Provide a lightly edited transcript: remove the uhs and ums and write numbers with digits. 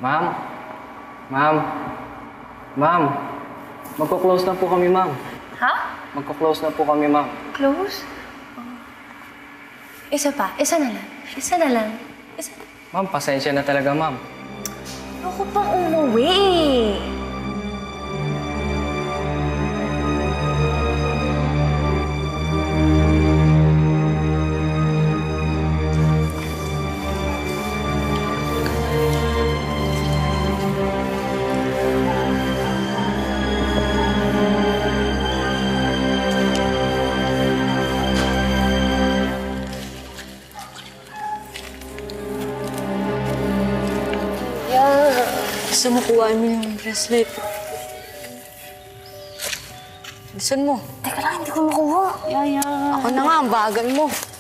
Ma'am? Ma'am? Ma'am? Magko-close na po kami, ma'am. Ha? Magko-close na po kami, ma'am. Close? Isa pa. Isa na lang. Isa na lang. Isa. Ma'am, pasensya na talaga, ma'am. Ako pang umuwi. Gusto mo kuhaan mo yung bracelet. Bilisan mo. Teka lang, hindi ko makuha. Ako na nga, ang bagal mo.